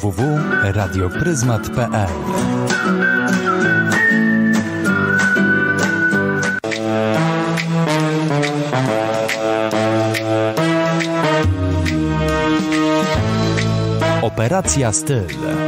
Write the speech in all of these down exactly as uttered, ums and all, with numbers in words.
w w kropka radio pryzmat kropka p l. Operacja Styl.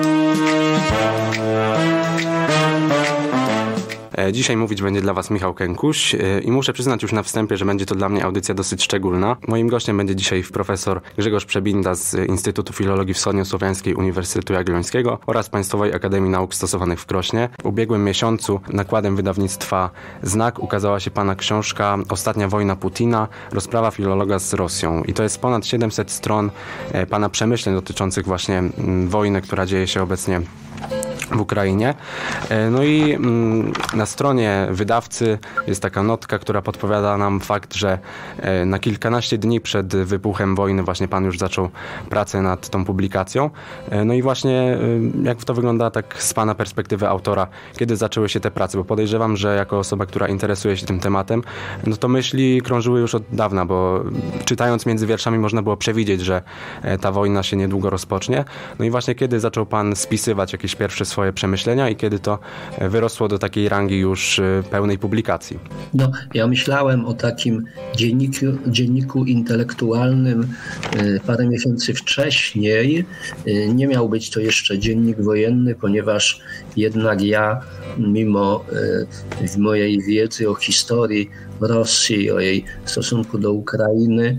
Dzisiaj mówić będzie dla Was Michał Kękuś i muszę przyznać już na wstępie, że będzie to dla mnie audycja dosyć szczególna. Moim gościem będzie dzisiaj profesor Grzegorz Przebinda z Instytutu Filologii Wschodniosłowiańskiej Uniwersytetu Jagiellońskiego oraz Państwowej Akademii Nauk Stosowanych w Krośnie. W ubiegłym miesiącu nakładem wydawnictwa Znak ukazała się Pana książka Ostatnia wojna Putina, rozprawa filologa z Rosją. I to jest ponad siedemset stron Pana przemyśleń dotyczących właśnie wojny, która dzieje się obecnie w Ukrainie. No i na stronie wydawcy jest taka notka, która podpowiada nam fakt, że na kilkanaście dni przed wybuchem wojny właśnie Pan już zaczął pracę nad tą publikacją. No i właśnie jak to wygląda tak z Pana perspektywy autora, kiedy zaczęły się te prace? Bo podejrzewam, że jako osoba, która interesuje się tym tematem, no to myśli krążyły już od dawna, bo czytając między wierszami można było przewidzieć, że ta wojna się niedługo rozpocznie. No i właśnie kiedy zaczął Pan spisywać jakieś pierwsze swoje przemyślenia i kiedy to wyrosło do takiej rangi już pełnej publikacji? No, ja myślałem o takim dzienniku, dzienniku intelektualnym parę miesięcy wcześniej. Nie miał być to jeszcze dziennik wojenny, ponieważ jednak ja, mimo mojej wiedzy o historii Rosji, o jej stosunku do Ukrainy,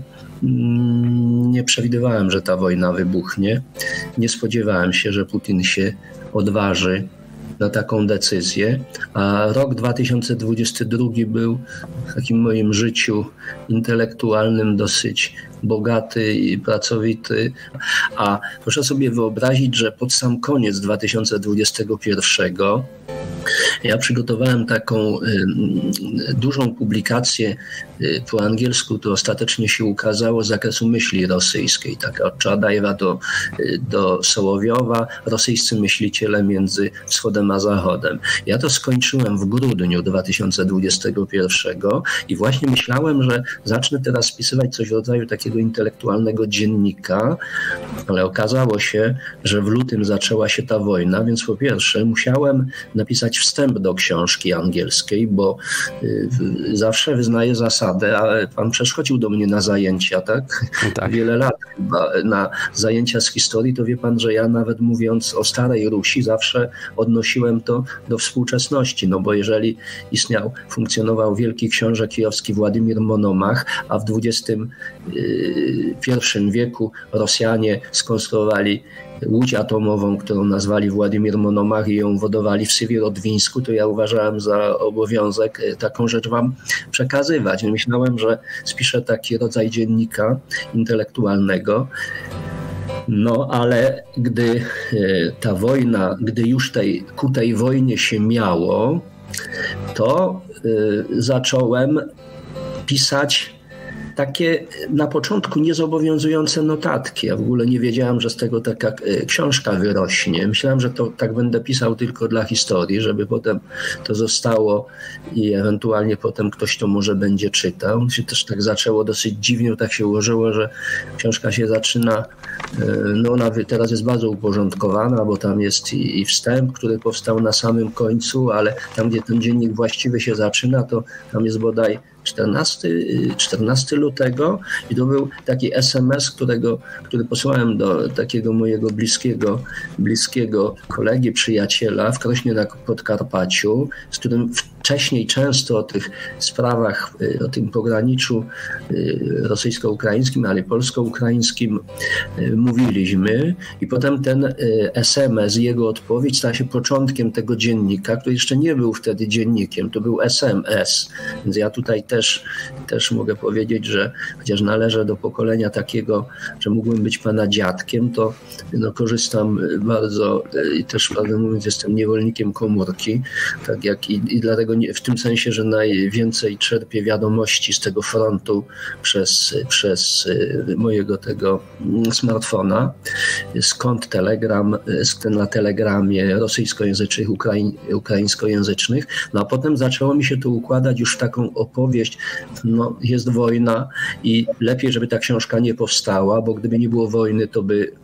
nie przewidywałem, że ta wojna wybuchnie. Nie spodziewałem się, że Putin się odważy na taką decyzję, a rok dwa tysiące dwudziesty drugi był w takim moim życiu intelektualnym dosyć bogaty i pracowity, a proszę sobie wyobrazić, że pod sam koniec dwa tysiące dwudziestego pierwszego ja przygotowałem taką y, dużą publikację y, po angielsku, to ostatecznie się ukazało z zakresu myśli rosyjskiej, taka od Czadajwa do, y, do Sołowiowa, rosyjscy myśliciele między wschodem a zachodem. Ja to skończyłem w grudniu dwa tysiące dwudziestego pierwszego i właśnie myślałem, że zacznę teraz spisywać coś w rodzaju takiego intelektualnego dziennika, ale okazało się, że w lutym zaczęła się ta wojna, więc po pierwsze musiałem napisać wstęp do książki angielskiej, bo y, zawsze wyznaję zasadę, ale pan przychodził do mnie na zajęcia, tak? tak? Wiele lat chyba na zajęcia z historii, to wie pan, że ja nawet mówiąc o Starej Rusi zawsze odnosiłem to do współczesności, no bo jeżeli istniał, funkcjonował wielki książę kijowski Władimir Monomach, a w dwudziestym pierwszym wieku Rosjanie skonstruowali łódź atomową, którą nazwali Władimir Monomach i ją wodowali w Sywierodwińsku, to ja uważałem za obowiązek taką rzecz wam przekazywać. Myślałem, że spiszę taki rodzaj dziennika intelektualnego. No, ale gdy ta wojna, gdy już tej, ku tej wojnie się miało, to y, zacząłem pisać takie na początku niezobowiązujące notatki. Ja w ogóle nie wiedziałem, że z tego taka książka wyrośnie. Myślałem, że to tak będę pisał tylko dla historii, żeby potem to zostało i ewentualnie potem ktoś to może będzie czytał. Się też tak zaczęło dosyć dziwnie, tak się ułożyło, że książka się zaczyna, no ona teraz jest bardzo uporządkowana, bo tam jest i, i wstęp, który powstał na samym końcu, ale tam, gdzie ten dziennik właściwy się zaczyna, to tam jest bodaj czternastego lutego i to był taki es em es, którego, który posłałem do takiego mojego bliskiego, bliskiego kolegi, przyjaciela w Krośnie na Podkarpaciu, z którym wcześniej często o tych sprawach, o tym pograniczu rosyjsko-ukraińskim, ale polsko-ukraińskim mówiliśmy i potem ten es em es, jego odpowiedź stała się początkiem tego dziennika, który jeszcze nie był wtedy dziennikiem, to był es em es, więc ja tutaj też, też mogę powiedzieć, że chociaż należę do pokolenia takiego, że mógłbym być pana dziadkiem, to no, korzystam bardzo i też, prawdę mówiąc, jestem niewolnikiem komórki, tak jak i, i dlatego nie, w tym sensie, że najwięcej czerpię wiadomości z tego frontu przez, przez mojego tego smartfona, skąd Telegram, na Telegramie rosyjskojęzycznych, ukraiń, ukraińskojęzycznych, no a potem zaczęło mi się to układać już w taką opowieść, no jest wojna i lepiej, żeby ta książka nie powstała, bo gdyby nie było wojny, to by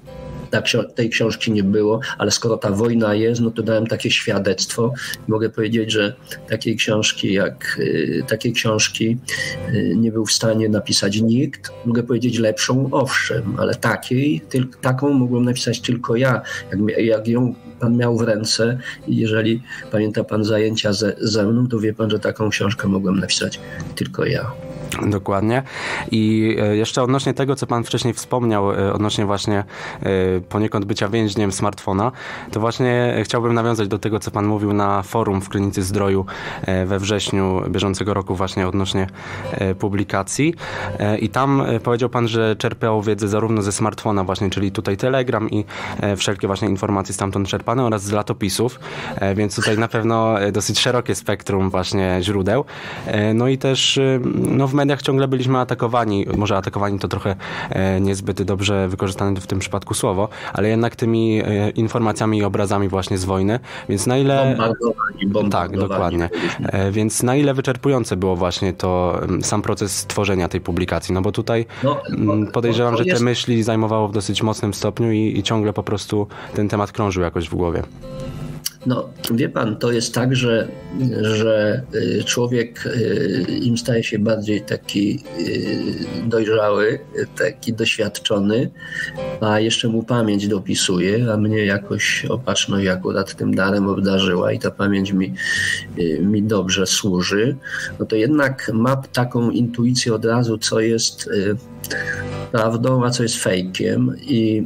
ta, tej książki nie było, ale skoro ta wojna jest, no to dałem takie świadectwo. Mogę powiedzieć, że takiej książki jak takiej książki nie był w stanie napisać nikt. Mogę powiedzieć lepszą, owszem, ale takiej, tyl, taką mogłem napisać tylko ja. Jak, jak ją pan miał w ręce i jeżeli pamięta pan zajęcia ze, ze mną, to wie pan, że taką książkę mogłem napisać tylko ja. Dokładnie. I jeszcze odnośnie tego, co pan wcześniej wspomniał, odnośnie właśnie poniekąd bycia więźniem smartfona, to właśnie chciałbym nawiązać do tego, co pan mówił na forum w Krynicy Zdroju we wrześniu bieżącego roku właśnie odnośnie publikacji. I tam powiedział pan, że czerpał wiedzę zarówno ze smartfona właśnie, czyli tutaj Telegram i wszelkie właśnie informacje stamtąd czerpane oraz z latopisów, więc tutaj na pewno dosyć szerokie spektrum właśnie źródeł. No i też no w mediach ciągle byliśmy atakowani, może atakowani to trochę e, niezbyt dobrze wykorzystane w tym przypadku słowo, ale jednak tymi e, informacjami i obrazami właśnie z wojny, więc na ile... Bombardowani, bombardowani. Tak, dokładnie. E, więc na ile wyczerpujące było właśnie to sam proces tworzenia tej publikacji, no bo tutaj no, no, podejrzewam, że te jest... myśli zajmowało w dosyć mocnym stopniu i, i ciągle po prostu ten temat krążył jakoś w głowie. No, wie pan, to jest tak, że, że człowiek im staje się bardziej taki dojrzały, taki doświadczony, a jeszcze mu pamięć dopisuje, a mnie jakoś opatrzność akurat tym darem obdarzyła i ta pamięć mi, mi dobrze służy, no to jednak ma taką intuicję od razu, co jest prawdą, a co jest fejkiem i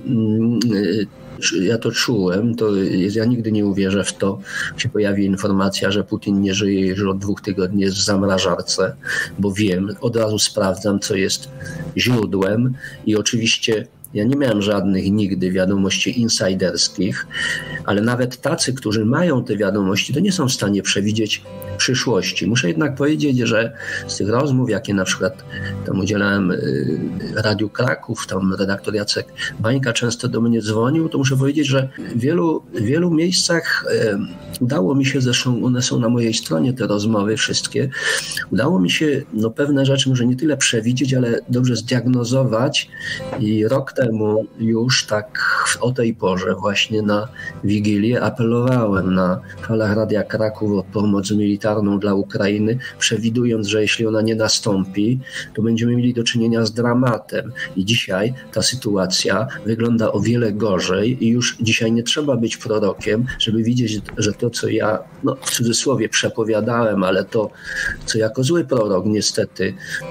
ja to czułem, to jest, ja nigdy nie uwierzę w to, się pojawi informacja, że Putin nie żyje już od dwóch tygodni, jest w zamrażarce, bo wiem, od razu sprawdzam, co jest źródłem i oczywiście ja nie miałem żadnych nigdy wiadomości insiderskich, ale nawet tacy, którzy mają te wiadomości, to nie są w stanie przewidzieć przyszłości. Muszę jednak powiedzieć, że z tych rozmów, jakie na przykład tam udzielałem Radiu Kraków, tam redaktor Jacek Bańka często do mnie dzwonił, to muszę powiedzieć, że w wielu, w wielu miejscach udało mi się, zresztą one są na mojej stronie, te rozmowy wszystkie, udało mi się no, pewne rzeczy może nie tyle przewidzieć, ale dobrze zdiagnozować i rok temu już tak o tej porze właśnie na Wigilię apelowałem na falach Radia Kraków o pomoc militarną dla Ukrainy, przewidując, że jeśli ona nie nastąpi, to będziemy mieli do czynienia z dramatem. I dzisiaj ta sytuacja wygląda o wiele gorzej i już dzisiaj nie trzeba być prorokiem, żeby widzieć, że to, co ja, no w cudzysłowie przepowiadałem, ale to, co jako zły prorok niestety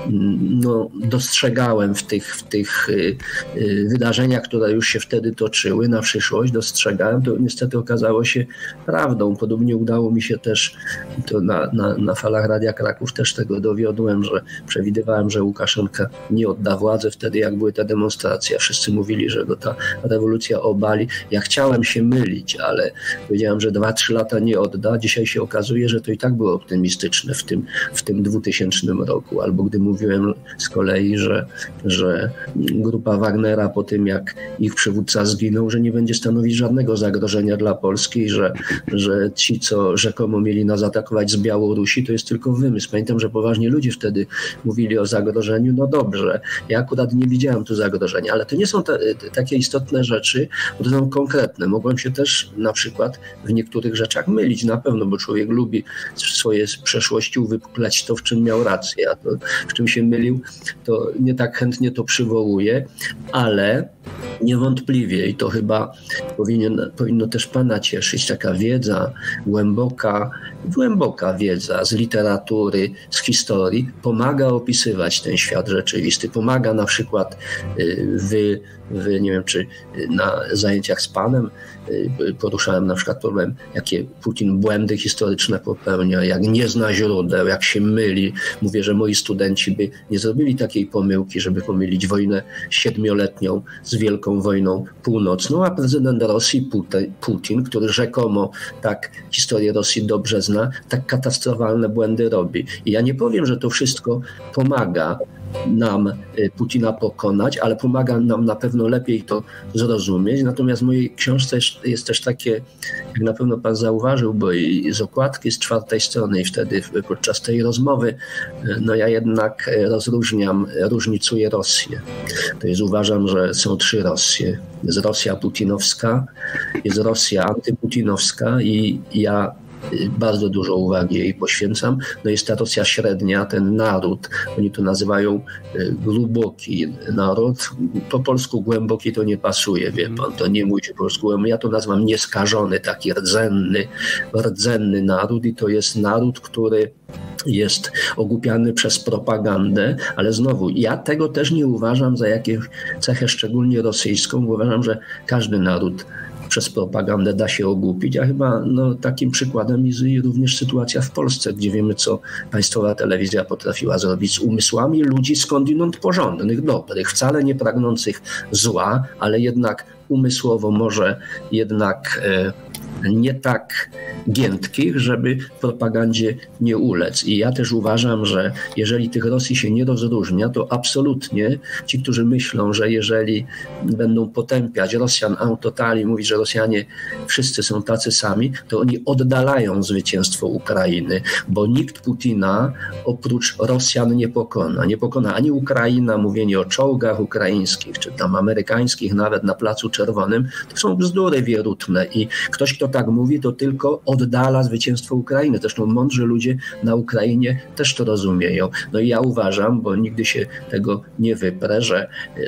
no, dostrzegałem w tych, w tych y, y, wydarzeniach, które już się wtedy toczyły na przyszłość, dostrzegałem, to niestety okazało się prawdą. Podobnie udało mi się też, to na, na, na falach Radia Kraków też tego dowiodłem, że przewidywałem, że Łukaszenka nie odda władzy wtedy, jak były te demonstracje. Wszyscy mówili, że go ta rewolucja obali. Ja chciałem się mylić, ale powiedziałem, że dwa, trzy lata nie odda. Dzisiaj się okazuje, że to i tak było optymistyczne w tym, w tym dwutysięcznym roku. Albo gdy mówiłem z kolei, że, że grupa Wagnera po tym, jak ich przywódca zginął, że nie będzie stanowić żadnego zagrożenia dla Polski, że, że ci, co rzekomo mieli nas atakować z Białorusi, to jest tylko wymysł. Pamiętam, że poważnie ludzie wtedy mówili o zagrożeniu. No dobrze, ja akurat nie widziałem tu zagrożenia, ale to nie są te, te, takie istotne rzeczy, bo to są konkretne. Mogłem się też na przykład w niektórych rzeczach mylić, na pewno, bo człowiek lubi swoje z przeszłości uwypuklać to, w czym miał rację, a to, w czym się mylił, to nie tak chętnie to przywołuje, ale niewątpliwie i to chyba powinien, powinno też pana cieszyć, taka wiedza, głęboka, głęboka wiedza z literatury, z historii pomaga opisywać ten świat rzeczywisty, pomaga na przykład wy, wy nie wiem, czy na zajęciach z panem poruszałem na przykład problem, jakie Putin błędy historyczne popełnia, jak nie zna źródeł, jak się myli. Mówię, że moi studenci by nie zrobili takiej pomyłki, żeby pomylić wojnę siedmioletnią z Wielką Wojną Północną, a prezydent Rosji Putin, który rzekomo tak historię Rosji dobrze zna, tak katastrofalne błędy robi. I ja nie powiem, że to wszystko pomaga nam Putina pokonać, ale pomaga nam na pewno lepiej to zrozumieć. Natomiast w mojej książce jest też takie, jak na pewno pan zauważył, bo i z okładki z czwartej strony i wtedy podczas tej rozmowy, no ja jednak rozróżniam, różnicuję Rosję. To jest, uważam, że są trzy Rosje. Jest Rosja putinowska, jest Rosja antyputinowska i ja bardzo dużo uwagi jej poświęcam. No jest ta Rosja średnia, ten naród, oni to nazywają głęboki naród. Po polsku głęboki to nie pasuje, wie pan, to nie mówi się po polsku. Ja to nazywam nieskażony, taki rdzenny, rdzenny naród i to jest naród, który jest ogłupiany przez propagandę, ale znowu, ja tego też nie uważam za jakąś cechę szczególnie rosyjską, bo uważam, że każdy naród przez propagandę da się ogłupić, a chyba no, takim przykładem jest również sytuacja w Polsce, gdzie wiemy, co państwowa telewizja potrafiła zrobić z umysłami ludzi skądinąd porządnych, dobrych, wcale nie pragnących zła, ale jednak umysłowo może jednak e, nie tak giętkich, żeby propagandzie nie ulec. I ja też uważam, że jeżeli tych Rosji się nie rozróżnia, to absolutnie ci, którzy myślą, że jeżeli będą potępiać Rosjan autotali, mówić, że Rosjanie wszyscy są tacy sami, to oni oddalają zwycięstwo Ukrainy, bo nikt Putina oprócz Rosjan nie pokona. Nie pokona ani Ukraina, mówienie o czołgach ukraińskich, czy tam amerykańskich, nawet na Placu Czerwonym, to są bzdury wierutne i ktoś, kto tak mówi, to tylko oddala zwycięstwo Ukrainy. Zresztą mądrzy ludzie na Ukrainie też to rozumieją. No i ja uważam, bo nigdy się tego nie wyprę, że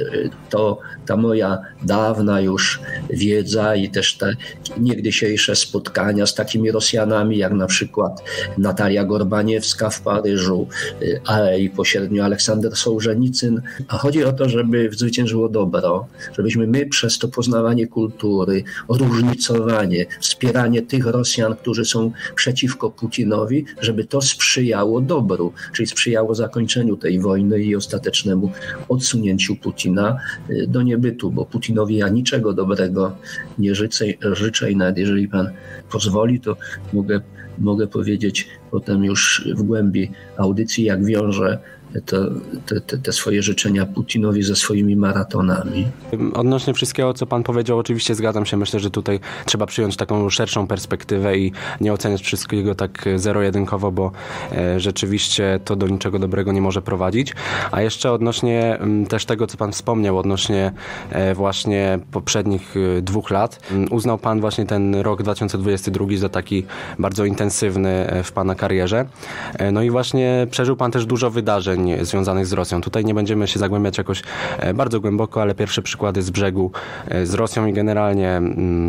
to ta moja dawna już wiedza i też te niegdysiejsze spotkania z takimi Rosjanami, jak na przykład Natalia Gorbaniewska w Paryżu, a i pośrednio Aleksander Sołżenicyn. A chodzi o to, żeby zwyciężyło dobro, żebyśmy my przez to poznawanie kultury, różnicowanie, wspieranie tych Rosjan, którzy są przeciwko Putinowi, żeby to sprzyjało dobru, czyli sprzyjało zakończeniu tej wojny i ostatecznemu odsunięciu Putina do niebytu, bo Putinowi ja niczego dobrego nie życzę, życzę i nawet jeżeli pan pozwoli, to mogę, mogę powiedzieć potem już w głębi audycji, jak wiąże To, te, te, te swoje życzenia Putinowi ze swoimi maratonami. Odnośnie wszystkiego, co pan powiedział, oczywiście zgadzam się. Myślę, że tutaj trzeba przyjąć taką szerszą perspektywę i nie oceniać wszystkiego tak zero-jedynkowo, bo e, rzeczywiście to do niczego dobrego nie może prowadzić. A jeszcze odnośnie m, też tego, co pan wspomniał, odnośnie e, właśnie poprzednich e, dwóch lat, m, uznał pan właśnie ten rok dwa tysiące dwudziesty drugi za taki bardzo intensywny e, w pana karierze. E, no i właśnie przeżył pan też dużo wydarzeń związanych z Rosją. Tutaj nie będziemy się zagłębiać jakoś bardzo głęboko, ale pierwsze przykłady z brzegu z Rosją i generalnie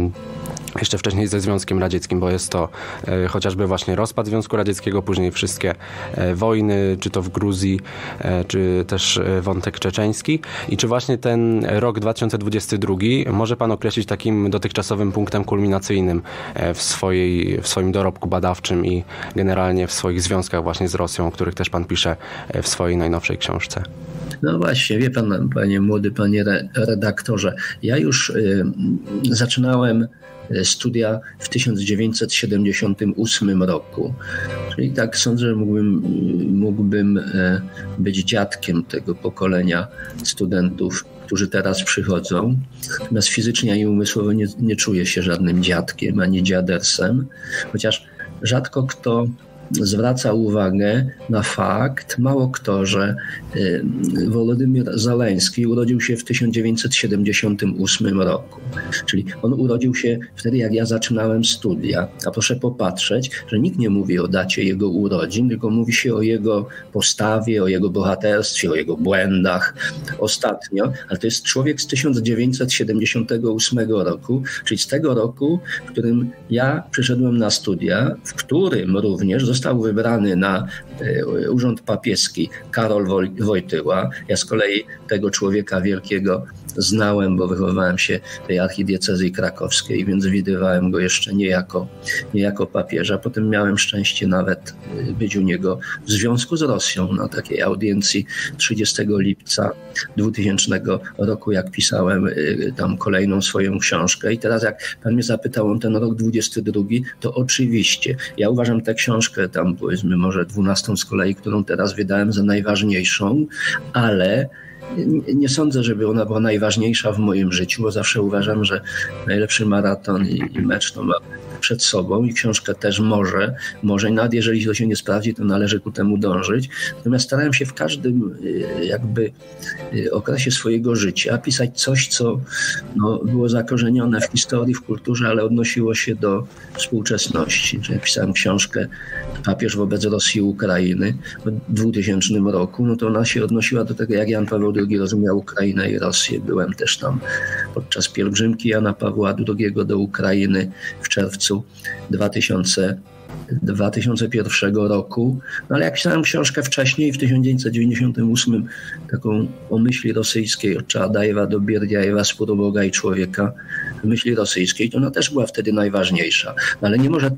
jeszcze wcześniej ze Związkiem Radzieckim, bo jest to e, chociażby właśnie rozpad Związku Radzieckiego, później wszystkie e, wojny, czy to w Gruzji, e, czy też e, wątek czeczeński. I czy właśnie ten rok dwa tysiące dwudziesty drugi może pan określić takim dotychczasowym punktem kulminacyjnym e, w, swojej, w swoim dorobku badawczym i generalnie w swoich związkach właśnie z Rosją, o których też pan pisze e, w swojej najnowszej książce? No właśnie, wie pan, panie młody, panie redaktorze, ja już y, zaczynałem studia w tysiąc dziewięćset siedemdziesiątym ósmym roku. Czyli tak sądzę, że mógłbym, mógłbym być dziadkiem tego pokolenia studentów, którzy teraz przychodzą. Natomiast fizycznie i umysłowo nie, nie czuję się żadnym dziadkiem ani dziadersem, chociaż rzadko kto zwraca uwagę na fakt, mało kto, że Wołodymyr Zeleński urodził się w tysiąc dziewięćset siedemdziesiątym ósmym roku. Czyli on urodził się wtedy, jak ja zaczynałem studia. A proszę popatrzeć, że nikt nie mówi o dacie jego urodzin, tylko mówi się o jego postawie, o jego bohaterstwie, o jego błędach ostatnio. Ale to jest człowiek z tysiąc dziewięćset siedemdziesiątego ósmego roku, czyli z tego roku, w którym ja przyszedłem na studia, w którym również został wybrany na urząd papieski Karol Wojtyła. Ja z kolei tego człowieka wielkiego znałem, bo wychowywałem się w tej archidiecezji krakowskiej, więc widywałem go jeszcze nie jako, nie jako papieża. Potem miałem szczęście nawet być u niego w związku z Rosją na takiej audiencji trzydziestego lipca dwutysięcznego roku, jak pisałem tam kolejną swoją książkę. I teraz jak pan mnie zapytał o ten rok dwudziesty drugi, to oczywiście. Ja uważam tę książkę tam powiedzmy może dwunastą z kolei, którą teraz wydałem, za najważniejszą, ale nie sądzę, żeby ona była najważniejsza w moim życiu, bo zawsze uważam, że najlepszy maraton i, i mecz to ma przed sobą i książkę też może, może nawet jeżeli to się nie sprawdzi, to należy ku temu dążyć. Natomiast starałem się w każdym jakby okresie swojego życia pisać coś, co no, było zakorzenione w historii, w kulturze, ale odnosiło się do współczesności. Czyli pisałem książkę Papież wobec Rosji i Ukrainy w dwutysięcznym roku, no to ona się odnosiła do tego, jak Jan Paweł drugi rozumiał Ukrainę i Rosję. Byłem też tam podczas pielgrzymki Jana Pawła drugiego do Ukrainy w czerwcu dwa tysiące pierwszego roku. No ale jak pisałem książkę wcześniej, w tysiąc dziewięćset dziewięćdziesiątym ósmym, taką o myśli rosyjskiej od Czaadajewa do Bierdiajewa, Spór o Boga i człowieka, myśli rosyjskiej, to ona też była wtedy najważniejsza. No ale nie może,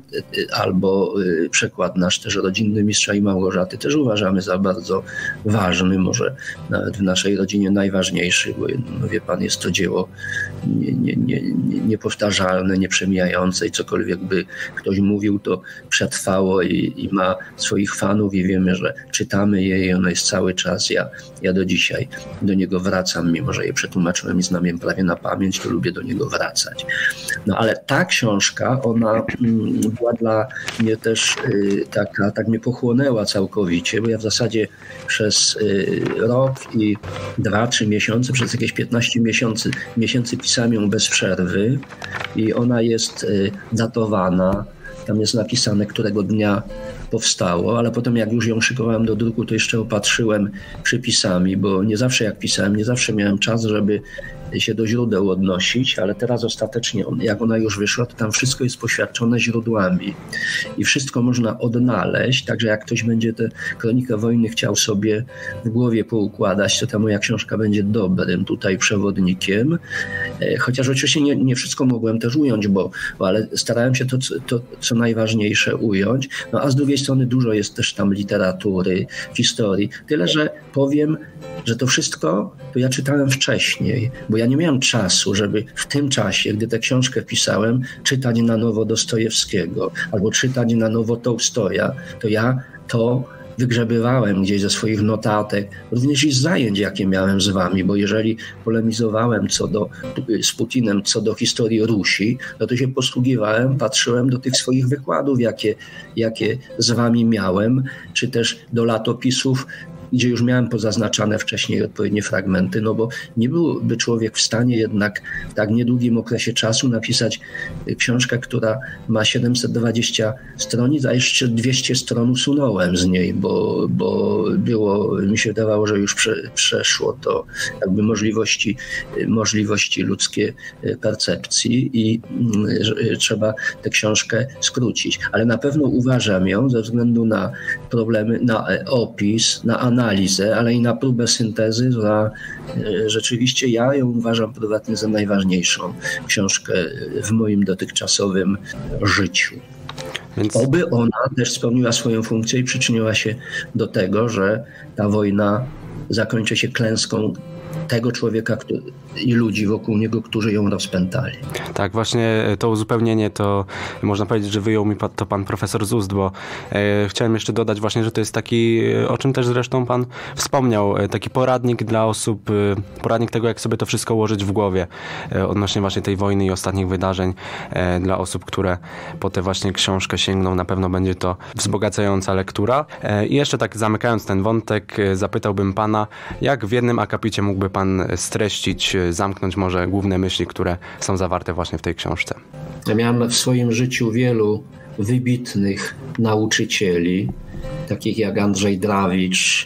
albo przekład nasz też rodzinny Mistrza i Małgorzaty też uważamy za bardzo ważny, może nawet w naszej rodzinie najważniejszy, bo no wie pan, jest to dzieło nie, nie, nie, niepowtarzalne, nieprzemijające i cokolwiek by ktoś mówił, to przetrwało i, i ma swoich fanów i wiemy, że czytamy je i ono jest cały czas. Ja, ja do dzisiaj do niego wracam, mimo że je przetłumaczyłem i znam je prawie na pamięć, to lubię do niego wracać. No ale ta książka, ona mm, była dla mnie też y, taka, tak mnie pochłonęła całkowicie, bo ja w zasadzie przez y, rok i dwa, trzy miesiące, przez jakieś piętnaście miesięcy, miesięcy pisałem ją bez przerwy i ona jest y, datowana. Tam jest napisane, którego dnia powstało, ale potem jak już ją szykowałem do druku, to jeszcze opatrzyłem przypisami, bo nie zawsze jak pisałem, nie zawsze miałem czas, żeby się do źródeł odnosić, ale teraz ostatecznie, jak ona już wyszła, to tam wszystko jest poświadczone źródłami i wszystko można odnaleźć, także jak ktoś będzie tę kronikę wojny chciał sobie w głowie poukładać, to ta moja książka będzie dobrym tutaj przewodnikiem, chociaż oczywiście nie, nie wszystko mogłem też ująć, bo, bo ale starałem się to, to, co najważniejsze ująć, no a z drugiej strony dużo jest też tam literatury, historii, tyle, że powiem, że to wszystko to ja czytałem wcześniej, bo ja nie miałem czasu, żeby w tym czasie, gdy tę książkę pisałem, czytać na nowo Dostojewskiego albo czytać na nowo Tołstoja, to ja to wygrzebywałem gdzieś ze swoich notatek, również i z zajęć, jakie miałem z wami, bo jeżeli polemizowałem co do, z Putinem co do historii Rusi, no to się posługiwałem, patrzyłem do tych swoich wykładów, jakie, jakie z wami miałem, czy też do latopisów, gdzie już miałem pozaznaczane wcześniej odpowiednie fragmenty, no bo nie byłby człowiek w stanie jednak w tak niedługim okresie czasu napisać książkę, która ma siedemset dwadzieścia stronic, a jeszcze dwieście stron usunąłem z niej, bo, bo było, mi się wydawało, że już prze, przeszło to jakby możliwości, możliwości ludzkie percepcji i że trzeba tę książkę skrócić. Ale na pewno uważam ją ze względu na problemy, na opis, na analizę, analizę, ale i na próbę syntezy, za rzeczywiście ja ją uważam prywatnie za najważniejszą książkę w moim dotychczasowym życiu. Więc... Oby ona też spełniła swoją funkcję i przyczyniła się do tego, że ta wojna zakończy się klęską tego człowieka który, i ludzi wokół niego, którzy ją rozpętali. Tak, właśnie to uzupełnienie to można powiedzieć, że wyjął mi to pan profesor z ust, bo e, chciałem jeszcze dodać właśnie, że to jest taki, o czym też zresztą pan wspomniał, taki poradnik dla osób, poradnik tego, jak sobie to wszystko ułożyć w głowie e, odnośnie właśnie tej wojny i ostatnich wydarzeń e, dla osób, które po tę właśnie książkę sięgną. Na pewno będzie to wzbogacająca lektura. E, I jeszcze tak zamykając ten wątek, e, zapytałbym pana, jak w jednym akapicie mógłby pan streścić, zamknąć może główne myśli, które są zawarte właśnie w tej książce? Ja miałem w swoim życiu wielu wybitnych nauczycieli, takich jak Andrzej Drawicz,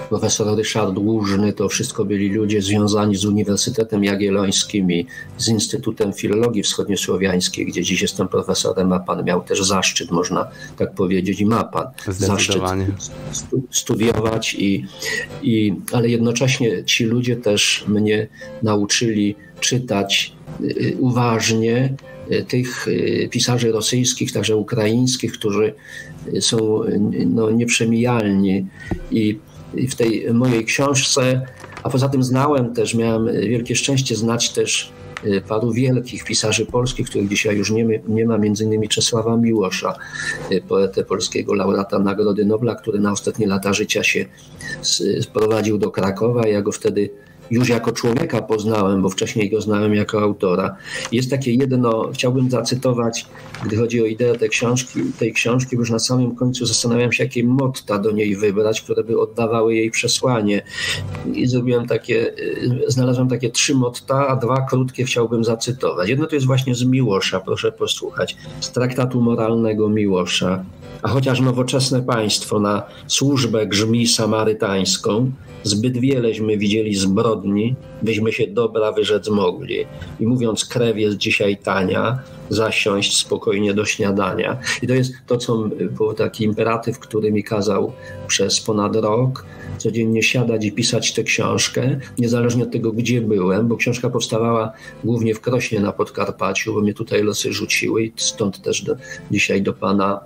profesor Ryszard Łużny, to wszystko byli ludzie związani z Uniwersytetem Jagiellońskim i z Instytutem Filologii Wschodniosłowiańskiej, gdzie dziś jestem profesorem, a pan miał też zaszczyt, można tak powiedzieć, i ma pan zaszczyt studiować, i, i, ale jednocześnie ci ludzie też mnie nauczyli czytać uważnie tych pisarzy rosyjskich, także ukraińskich, którzy są no, nieprzemijalni. I w tej mojej książce, a poza tym znałem też, miałem wielkie szczęście znać też paru wielkich pisarzy polskich, których dzisiaj już nie, nie ma, między innymi Czesława Miłosza, poetę polskiego, laureata Nagrody Nobla, który na ostatnie lata życia się sprowadził do Krakowa. Ja go wtedy już jako człowieka poznałem, bo wcześniej go znałem jako autora. Jest takie jedno, chciałbym zacytować, gdy chodzi o ideę tej książki, tej książki, bo już na samym końcu zastanawiam się, jakie motta do niej wybrać, które by oddawały jej przesłanie. I zrobiłem takie, znalazłem takie trzy motta, a dwa krótkie chciałbym zacytować. Jedno to jest właśnie z Miłosza, proszę posłuchać, z traktatu moralnego Miłosza. A chociaż nowoczesne państwo na służbę grzmi samarytańską, zbyt wieleśmy widzieli zbrodni, byśmy się dobra wyrzec mogli. I mówiąc, krew jest dzisiaj tania, zasiąść spokojnie do śniadania. I to jest to, co był taki imperatyw, który mi kazał przez ponad rok codziennie siadać i pisać tę książkę, niezależnie od tego, gdzie byłem, bo książka powstawała głównie w Krośnie na Podkarpaciu, bo mnie tutaj losy rzuciły i stąd też do, dzisiaj do pana,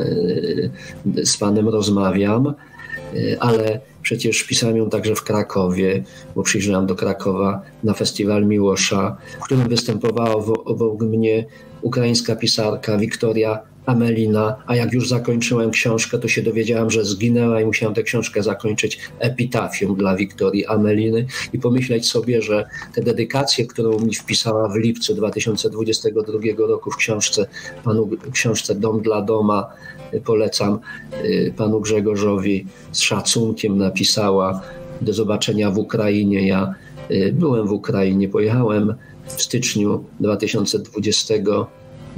yy, z panem rozmawiam, yy, ale przecież pisałem ją także w Krakowie, bo przyjrzałem do Krakowa na festiwal Miłosza, w którym występowała obok mnie ukraińska pisarka Wiktoria Amelina, a jak już zakończyłem książkę, to się dowiedziałem, że zginęła i musiałem tę książkę zakończyć epitafium dla Wiktorii Ameliny i pomyśleć sobie, że te dedykacje, którą mi wpisała w lipcu dwa tysiące dwudziestego drugiego roku w książce, panu, książce Dom dla Doma, polecam panu Grzegorzowi, z szacunkiem napisała: do zobaczenia w Ukrainie. Ja byłem w Ukrainie, pojechałem w styczniu dwa tysiące dwudziestego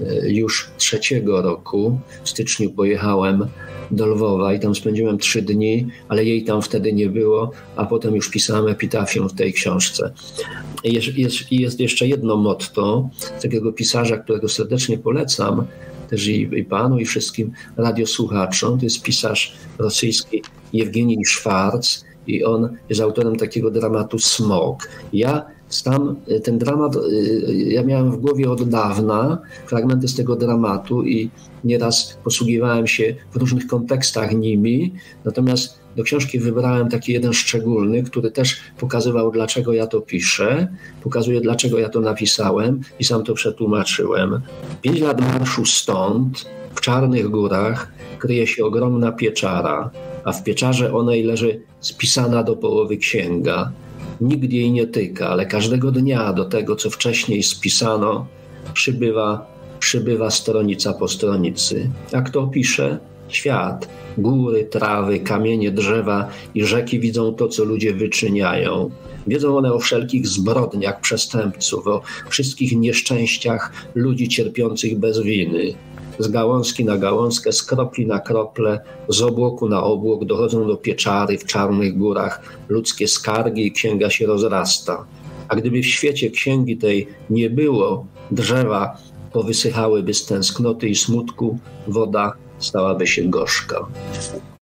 już trzeciego roku. W styczniu pojechałem do Lwowa i tam spędziłem trzy dni, ale jej tam wtedy nie było, a potem już pisałem epitafium w tej książce. Jest, jest, jest jeszcze jedno motto takiego pisarza, którego serdecznie polecam, też i, i panu, i wszystkim radiosłuchaczom. To jest pisarz rosyjski Jewgenij Szwarc i on jest autorem takiego dramatu Smok. Ja Tam ten dramat, ja miałem w głowie od dawna fragmenty z tego dramatu i nieraz posługiwałem się w różnych kontekstach nimi, natomiast do książki wybrałem taki jeden szczególny, który też pokazywał, dlaczego ja to piszę, pokazuje, dlaczego ja to napisałem i sam to przetłumaczyłem. Pięć lat marszu stąd, w Czarnych Górach, kryje się ogromna pieczara, a w pieczarze onej leży spisana do połowy księga. Nikt jej nie tyka, ale każdego dnia do tego, co wcześniej spisano, przybywa, przybywa stronica po stronicy. A kto pisze? Świat. Góry, trawy, kamienie, drzewa i rzeki widzą to, co ludzie wyczyniają. Wiedzą one o wszelkich zbrodniach przestępców, o wszystkich nieszczęściach ludzi cierpiących bez winy. Z gałązki na gałązkę, z kropli na krople, z obłoku na obłok dochodzą do pieczary w Czarnych Górach ludzkie skargi i księga się rozrasta. A gdyby w świecie księgi tej nie było, drzewa powysychałyby z tęsknoty i smutku, woda stałaby się gorzka.